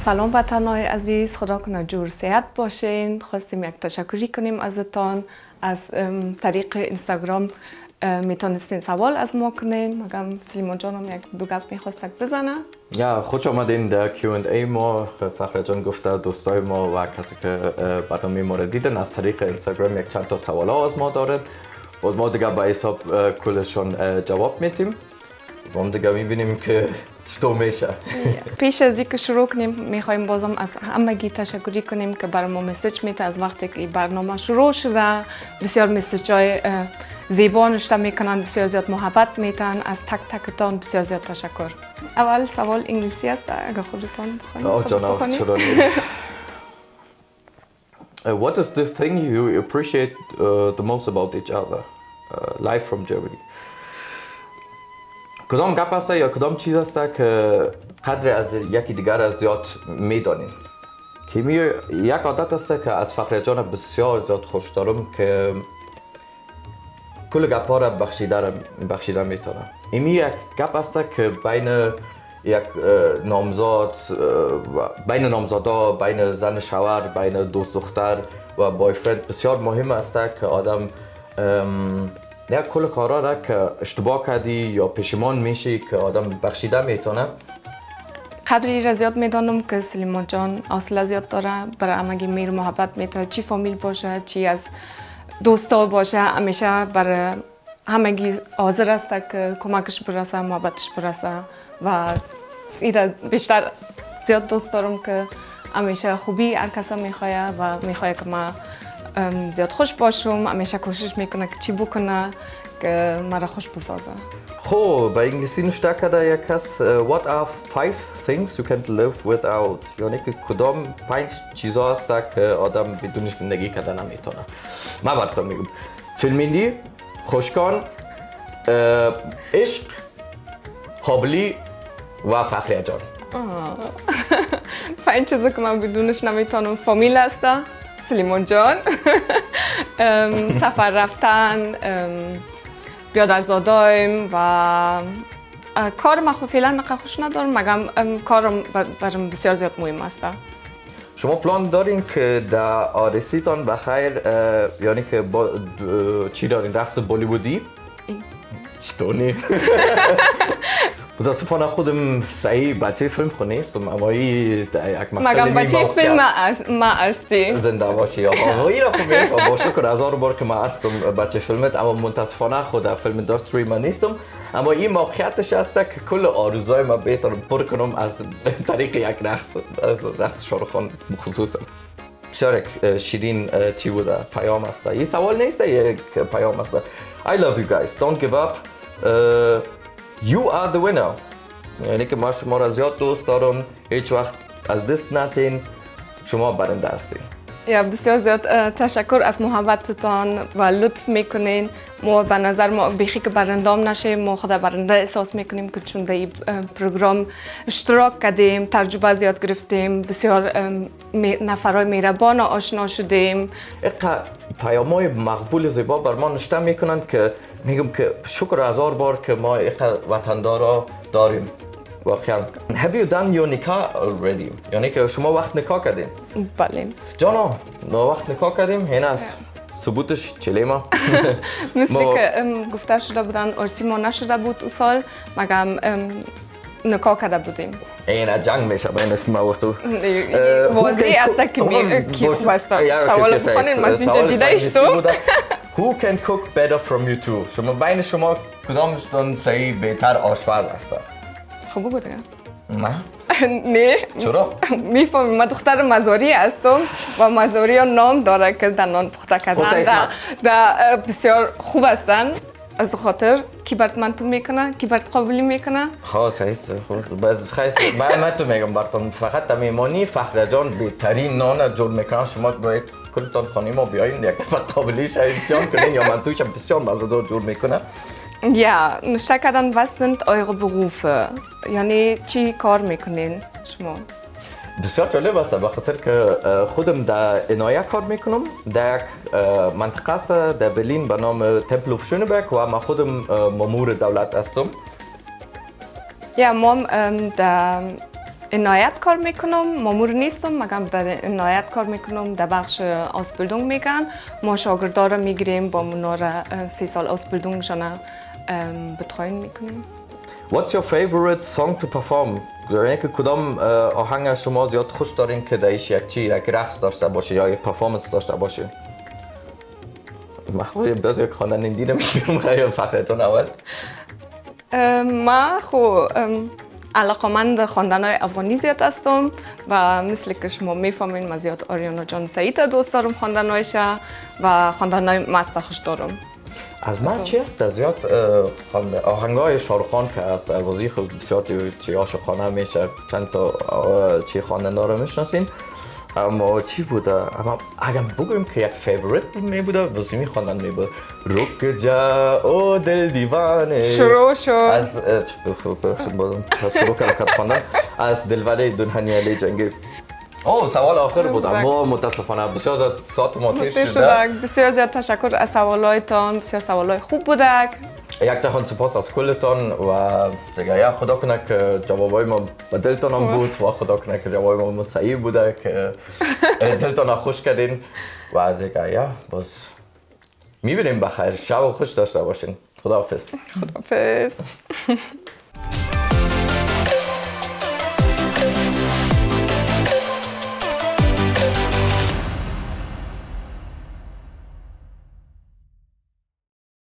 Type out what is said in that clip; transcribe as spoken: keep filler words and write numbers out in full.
سلام وطنهای عزیز، خدا کنه جور صحت باشین. خواستیم یک تشکری کنیم ازتان. از طریق اینستاگرام میتونستین سوال از ما کنین. مگم سلیمان جانم یک دو گپ میخواستک بزنه. یا خوش آمدین در کیو اند ای ما. فخریا جان گفته دوستای ما و کسی که برنامه ما رو دیدن از طریق اینستاگرام یک چند تا سوال ها از ما دارن. باز ما دیگه با حساب کلشون جواب میدیم. ما دیگه میبینیم که چطور میشه. پیش از اینکه شروع کنیم میخوایم بازم از همگی تشکری کنیم که برای ما مسیج میته. از وقتی که این برنامه شروع شده بسیار مسیج های زیبا نوشته میکنن، بسیار زیاد محبت میتن. از تک تکتان بسیار زیاد تشکر. اول سوال انگلیسی است اگه خودتان بخونید. What is the thing you appreciate uh, the most about each other? Uh, live from Germany. کدام گپ است یا کدام چیز است که قدر از یکی دیگر از زیاد میدانیم؟ که می یک عادت است که از فخریا جان بسیار زیاد خوش دارم که کل گپ ها را بخشیده بخشیده میتونه. این یک گپ است که بین یک نامزاد بین نامزادا، بین زن شوهر، بین دوست دختر و بایفرند بسیار مهم است که آدم نه کل کارا را که اشتباه کردی یا پشیمان میشی که آدم بخشیده میتونه. قدری را زیاد میدانم که سلیمان جان حوصله زیاد داره، برای همگی مهر محبت میتونه، چی فامیل باشه چی از دوستا باشه، همیشه برای همگی حاضر است که کمکش برسه، محبتش برسه و ایره بیشتر زیاد دوست دارم که همیشه خوبی هر کس میخواه و میخواه که ما زیاد خوش باشم. همیشه کوشش میکنه که چی بکنه که مرا خوش بسازه. خب به انگلیسی نوشته کرده یک کس What are five things you can't live without؟ یعنی که کدام پنج چیزا هست که آدم بدون زندگی کردن نمیتونه. من براتون میگم فیلمینی، خوشکان، عشق، قابلی و فخریا جان. پنج چیزا که من بدونش نمیتونم فامیل هسته، سلیمان جان، سفر رفتن، بیادرزادایم و کار من فعلا نقه خوش ندارم، مگم کارم برام بسیار زیاد مهم است. شما پلان دارین که در آرزوتان بخیر یعنی که با چی دارین؟ رقص بالیوودی؟ چطور نی؟ متاسفانه خودم صحیح بچه فیلم خو نیستم، اما این یک مگم بچه فیلم ما هستی. زنده باشی آقا. این را خب میگم با شکر هزار بار که من هستم بچه فیلمت، اما متاسفانه خود در فیلم انداستری من نیستم. اما این موقعیتش هست که کل آرزوهای من بهترم پر کنم از طریق یک رقص، از رقص شاهرخ خان خصوصا. شارک شیرین چی بوده؟ پیام است. این سوال نیست، یک پیام است. I love you guys. Don't give up. Uh, You are the winner. یعنی که ما شما را زیاد دوست دارم، هیچ وقت از دست نتین، شما برنده هستین. یا بسیار زیاد تشکر از محبتتان و لطف میکنین. ما به نظر ما بیخی که برندام نشه، ما خدا برنده احساس میکنیم که چون در این پروگرام اشتراک کردیم، تجربه زیاد گرفتیم، بسیار نفرای مهربان آشنا شدیم. اینقدر پیام‌های مقبول زیبا بر ما نوشته میکنن که میگم که شکر هزار بار که ما اینقدر وطندارا داریم. واقعا. Have you done your nikah already؟ یعنی که شما وقت نکاح کردین؟ بله. جانا، ما وقت نکاح کردیم، این است. ثبوتش چلی ما؟ مثل که گفته شده بودن عرسی ما نشده بود اون سال، مگم نکاح کرده بودیم. این جنگ میشه بین شما و تو. واضح است که کی خوب است. سوال بخونین من اینجا دیده ایشتو. Who can cook better from you two؟ شما بین شما کدامتون صحیح بهتر آشپز است؟ خوب بوده؟ نه. نه. چرا؟ میفهمی من دختر مزاری هستم و مزاری ها نام داره که در نان پخته کردن در بسیار خوب هستن. از خاطر کی برات منتو میکنه، کی برات قابلی میکنه. خب صحیح است. خب باز خیلی من من تو میگم براتون فقط در میمانی فخریا جان بهترین نان جور میکنه. شما باید کلتان خانه ما بیاین یک دفعه قابلی شاید جان کنین یا من توش بسیار مزه‌دار جور میکنه. Ja, نوشته کردن was sind eure Berufe؟ یعنی چی کار میکنین شما؟ بسیار جالب است به خاطر که خودم در عنایه کار میکنم در یک منطقه است در برلین به نام تمپل اف شونبرگ و من خودم مامور دولت هستم. یا ما در عنایت کار میکنم، مامور نیستم مگر در عنایت کار میکنم، در بخش ausbildung میگن. ما شاگردا را میگیریم با اونا را سه سال ausbildungشان betreuen میکنیم. What's your favorite song to perform? یعنی که کدام آهنگ شما زیاد خوش دارین که دایش یک چی یک رقص داشته باشه یا یک پرفورمنس داشته باشه؟ محوی بعضی یک خواننده نمیشم خیلی فخریه جان اول. ما خو علاقمند خواندن‌های افغانی زیاد هستم و مثل که شما میفهمین من زیاد آریانا جان سعید دوست دارم خواندن‌هایش و خواندن‌های مست خوش دارم. از من چی است؟ زیاد آهنگ‌های شاروخ خان که است اوازی خود بسیار چی عاشقانه میشه، چند تا چی خواننده رو میشناسین. اما چی بوده؟ اما اگر بگویم که یک فیوریت می بوده واسه می خواندن می بود رک جا او دل دیوانه شروع شد از شروع کردن خواندن از دلوله دنهنیالی جنگی. اوه سوال آخر بود اما متاسفانه بسیار زیاد ساعت ما تیر شده. بسیار زیاد تشکر از سوالایتان، بسیار سوالای خوب بوده. یک جهان سپاس از کلتان و دیگه یا خدا کنه که جوابای ما به دلتان هم بود و خدا کنه که جوابای ما صحیح بوده که دلتان خوش کردین و دیگه یا باز میبینیم بخیر. شب خوش داشته باشین. خداحافظ. خداحافظ.